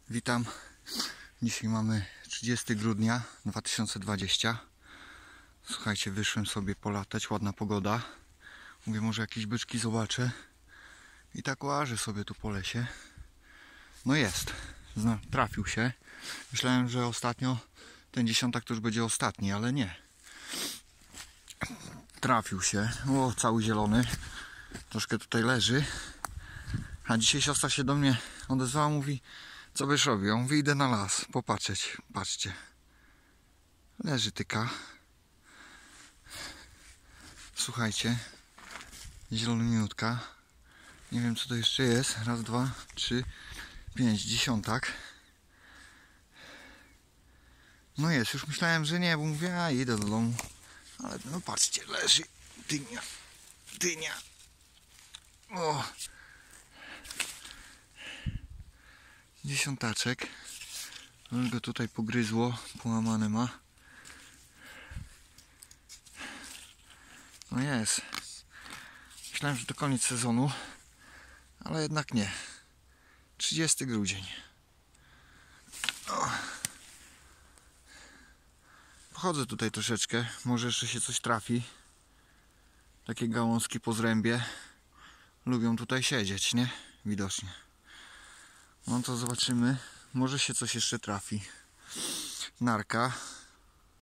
Witam. Dzisiaj mamy 30 grudnia 2020. Słuchajcie, wyszłem sobie polatać, ładna pogoda. Mówię, może jakieś byczki zobaczę. I tak łażę sobie tu po lesie. No jest. Trafił się. Myślałem, że ostatnio ten dziesiątak to już będzie ostatni, ale nie. Trafił się. O, cały zielony. Troszkę tutaj leży. A dzisiaj siostra się do mnie odezwała, mówi: co byś robił? Ja mówię, idę na las, popatrzeć. Patrzcie. Leży tyka. Słuchajcie. Zieloniutka. Nie wiem, co to jeszcze jest. Raz, dwa, trzy, 5. Dziesiątak. No jest. Już myślałem, że nie, bo mówię, idę do domu. Ale no patrzcie, leży. Dynia. Dynia. O. Dziesiątaczek. Już go tutaj pogryzło. Połamane ma. No jest. Myślałem, że to koniec sezonu, ale jednak nie. 30 grudzień. O. Pochodzę tutaj troszeczkę. Może jeszcze się coś trafi. Takie gałązki po zrębie lubią tutaj siedzieć, nie? Widocznie. No to zobaczymy. Może się coś jeszcze trafi. Narka.